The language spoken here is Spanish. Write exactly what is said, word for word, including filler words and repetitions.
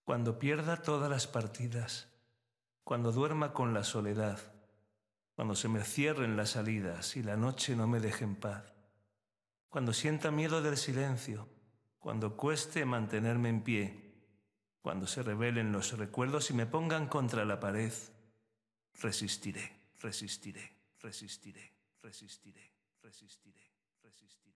Cuando pierda todas las partidas, cuando duerma con la soledad, cuando se me cierren las salidas y la noche no me deje en paz, cuando sienta miedo del silencio, cuando cueste mantenerme en pie, cuando se rebelen los recuerdos y me pongan contra la pared, resistiré, resistiré, resistiré, resistiré, resistiré, resistiré.